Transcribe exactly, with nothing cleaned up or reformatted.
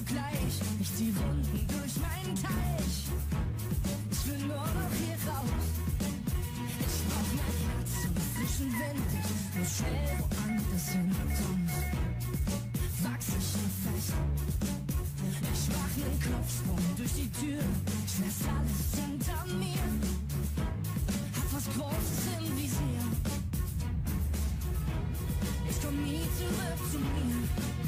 gleich. Ich zieh Runden durch meinen Teich. Ich will nur noch hier raus. Ich brauch mein Herz zum frischen Wind. Ich muss schnell woanders hin. Sonst wachs ich hier fest. Ich mach nen Kopfsprung durch die Tür. Ich lass alles hinter mir. Hab was Großes im Visier. Ich komm nie zurück zu mir.